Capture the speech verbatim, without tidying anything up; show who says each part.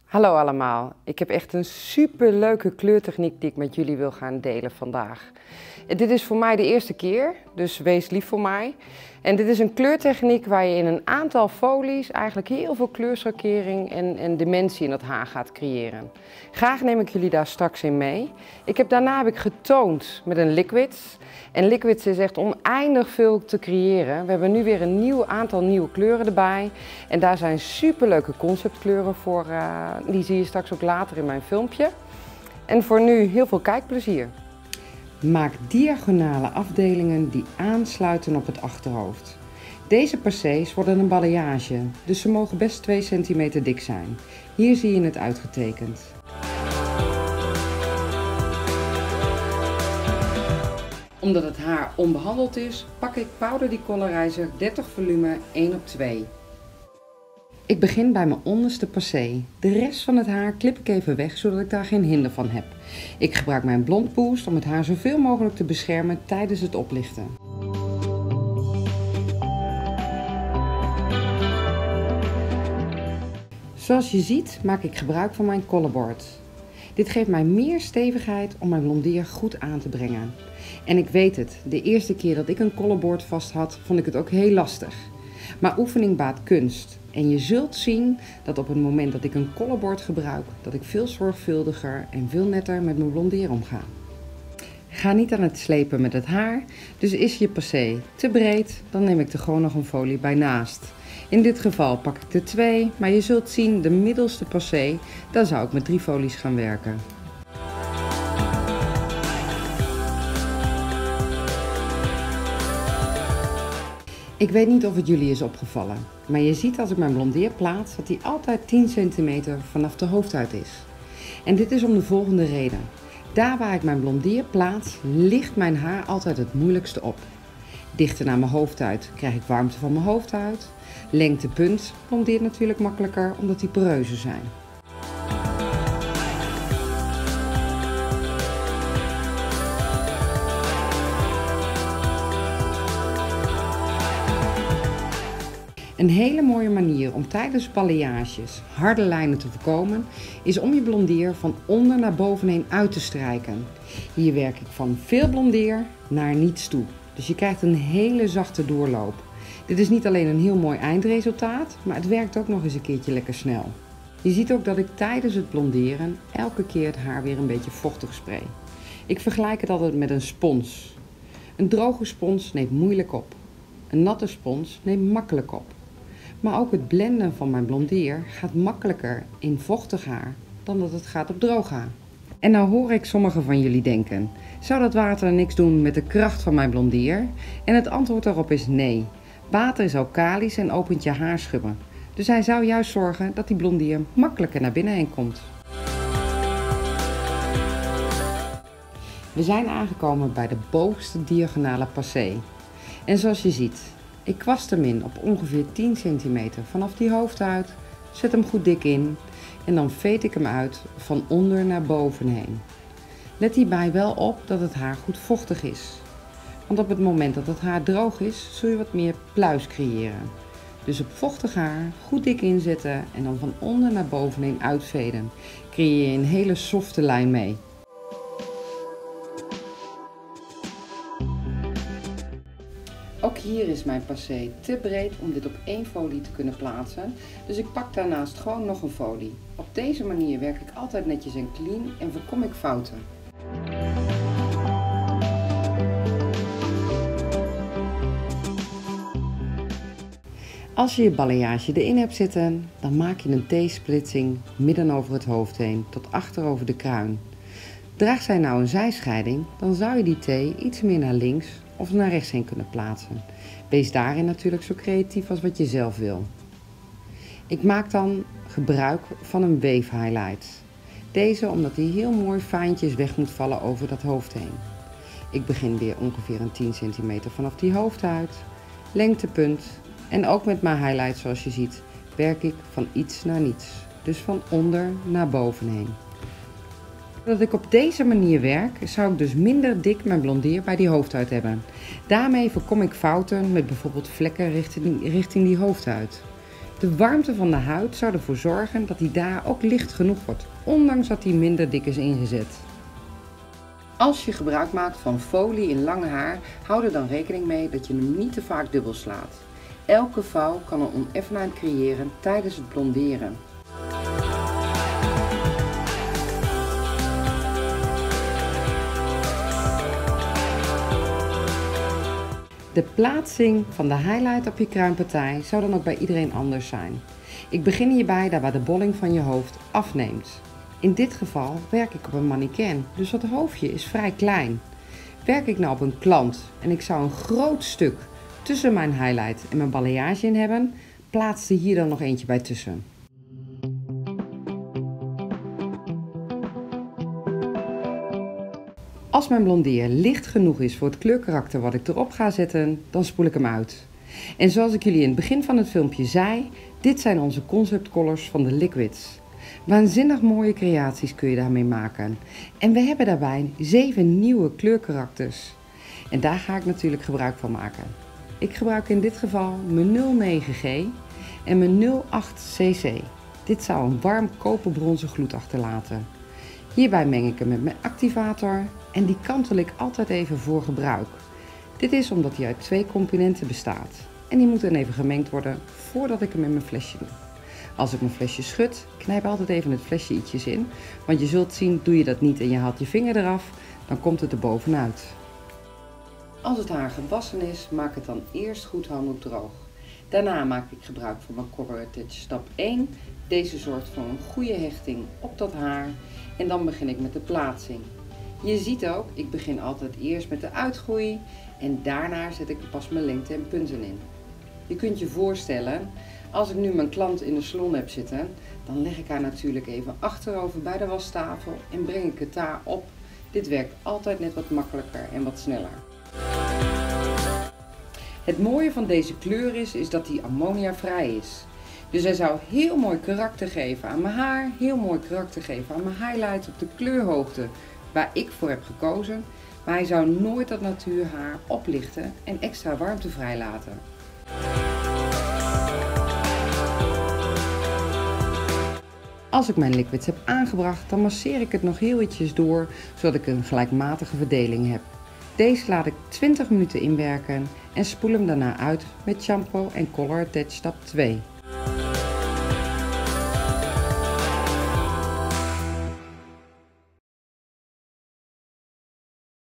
Speaker 1: Hallo allemaal, ik heb echt een super leuke kleurtechniek die ik met jullie wil gaan delen vandaag. En dit is voor mij de eerste keer, dus wees lief voor mij. En dit is een kleurtechniek waar je in een aantal folies eigenlijk heel veel kleurschakering en, en dimensie in het haar gaat creëren. Graag neem ik jullie daar straks in mee. Ik heb, daarna heb ik getoond met een liquids. En liquids is echt oneindig veel te creëren. We hebben nu weer een nieuw aantal nieuwe kleuren erbij. En daar zijn super leuke conceptkleuren voor. Uh, die zie je straks ook later in mijn filmpje. En voor nu heel veel kijkplezier. Maak diagonale afdelingen die aansluiten op het achterhoofd. Deze percés worden een balayage, dus ze mogen best twee centimeter dik zijn. Hier zie je het uitgetekend. Omdat het haar onbehandeld is, pak ik Powder Decolorizer dertig volume één op twee. Ik begin bij mijn onderste passé. De rest van het haar klip ik even weg, zodat ik daar geen hinder van heb. Ik gebruik mijn Blond Boost om het haar zoveel mogelijk te beschermen tijdens het oplichten. Zoals je ziet maak ik gebruik van mijn collarboard. Dit geeft mij meer stevigheid om mijn blondeer goed aan te brengen. En ik weet het, de eerste keer dat ik een collarboard vast had, vond ik het ook heel lastig. Maar oefening baat kunst. En je zult zien dat op het moment dat ik een collarboard gebruik, dat ik veel zorgvuldiger en veel netter met mijn blondeer omga. Ga niet aan het slepen met het haar, dus is je passé te breed, dan neem ik er gewoon nog een folie bij naast. In dit geval pak ik er twee, maar je zult zien de middelste passé, daar zou ik met drie folies gaan werken. Ik weet niet of het jullie is opgevallen, maar je ziet als ik mijn blondeer plaats dat die altijd tien centimeter vanaf de hoofdhuid is. En dit is om de volgende reden. Daar waar ik mijn blondeer plaats, ligt mijn haar altijd het moeilijkste op. Dichter naar mijn hoofdhuid krijg ik warmte van mijn hoofdhuid. Lengte punt blondeert natuurlijk makkelijker omdat die poreuzer zijn. Een hele mooie manier om tijdens balayages harde lijnen te voorkomen, is om je blondeer van onder naar boven heen uit te strijken. Hier werk ik van veel blondeer naar niets toe. Dus je krijgt een hele zachte doorloop. Dit is niet alleen een heel mooi eindresultaat, maar het werkt ook nog eens een keertje lekker snel. Je ziet ook dat ik tijdens het blonderen elke keer het haar weer een beetje vochtig spray. Ik vergelijk het altijd met een spons. Een droge spons neemt moeilijk op. Een natte spons neemt makkelijk op. Maar ook het blenden van mijn blondeer gaat makkelijker in vochtig haar dan dat het gaat op droog haar. En nou hoor ik sommigen van jullie denken, zou dat water niks doen met de kracht van mijn blondeer? En het antwoord daarop is nee. Water is alkalisch en opent je haarschubben. Dus hij zou juist zorgen dat die blondeer makkelijker naar binnen heen komt. We zijn aangekomen bij de bovenste diagonale passé. En zoals je ziet, ik kwast hem in op ongeveer tien centimeter vanaf die hoofdhuid, zet hem goed dik in en dan veet ik hem uit van onder naar boven heen. Let hierbij wel op dat het haar goed vochtig is. Want op het moment dat het haar droog is, zul je wat meer pluis creëren. Dus op vochtig haar goed dik inzetten en dan van onder naar boven heen uitveden. Creëer je een hele softe lijn mee. Ook hier is mijn passé te breed om dit op één folie te kunnen plaatsen, dus ik pak daarnaast gewoon nog een folie. Op deze manier werk ik altijd netjes en clean en voorkom ik fouten. Als je je balayage erin hebt zitten, dan maak je een T-splitsing midden over het hoofd heen tot achter over de kruin. Draagt zij nou een zijscheiding, dan zou je die T iets meer naar links of naar rechts heen kunnen plaatsen. Wees daarin natuurlijk zo creatief als wat je zelf wil. Ik maak dan gebruik van een wave highlight. Deze omdat die heel mooi fijntjes weg moet vallen over dat hoofd heen. Ik begin weer ongeveer een tien centimeter vanaf die hoofdhuid, lengtepunt en ook met mijn highlight zoals je ziet werk ik van iets naar niets. Dus van onder naar boven heen. Doordat ik op deze manier werk, zou ik dus minder dik mijn blondeer bij die hoofdhuid hebben. Daarmee voorkom ik fouten met bijvoorbeeld vlekken richting, richting die hoofdhuid. De warmte van de huid zou ervoor zorgen dat hij daar ook licht genoeg wordt, ondanks dat hij minder dik is ingezet. Als je gebruik maakt van folie in lang haar, hou er dan rekening mee dat je hem niet te vaak dubbel slaat. Elke vouw kan een oneffenheid creëren tijdens het blonderen. De plaatsing van de highlight op je kruinpartij zou dan ook bij iedereen anders zijn. Ik begin hierbij daar waar de bolling van je hoofd afneemt. In dit geval werk ik op een mannequin, dus dat hoofdje is vrij klein. Werk ik nou op een klant en ik zou een groot stuk tussen mijn highlight en mijn balayage in hebben, plaats er hier dan nog eentje bij tussen. Als mijn blondeer licht genoeg is voor het kleurkarakter wat ik erop ga zetten, dan spoel ik hem uit. En zoals ik jullie in het begin van het filmpje zei, dit zijn onze concept colors van de Liquids. Waanzinnig mooie creaties kun je daarmee maken. En we hebben daarbij zeven nieuwe kleurkarakters. En daar ga ik natuurlijk gebruik van maken. Ik gebruik in dit geval mijn nul negen G en mijn nul acht C C. Dit zou een warm koperbronzen gloed achterlaten. Hierbij meng ik hem met mijn activator en die kantel ik altijd even voor gebruik. Dit is omdat hij uit twee componenten bestaat en die moeten even gemengd worden voordat ik hem in mijn flesje doe. Als ik mijn flesje schud, knijp altijd even het flesje ietsjes in, want je zult zien, doe je dat niet en je haalt je vinger eraf, dan komt het er bovenuit. Als het haar gewassen is, maak het dan eerst goed handig droog. Daarna maak ik gebruik van mijn Color Attach stap één. Deze zorgt voor een goede hechting op dat haar en dan begin ik met de plaatsing. Je ziet ook, ik begin altijd eerst met de uitgroei en daarna zet ik pas mijn lengte en punten in. Je kunt je voorstellen, als ik nu mijn klant in de salon heb zitten, dan leg ik haar natuurlijk even achterover bij de wastafel en breng ik het daar op. Dit werkt altijd net wat makkelijker en wat sneller. Het mooie van deze kleur is, is dat die ammoniavrij is. Dus hij zou heel mooi karakter geven aan mijn haar, heel mooi karakter geven aan mijn highlights op de kleurhoogte waar ik voor heb gekozen. Maar hij zou nooit dat natuurhaar oplichten en extra warmte vrijlaten. Als ik mijn liquids heb aangebracht, dan masseer ik het nog heel ietsjes door, zodat ik een gelijkmatige verdeling heb. Deze laat ik twintig minuten inwerken en spoel hem daarna uit met shampoo en Color Attach stap twee.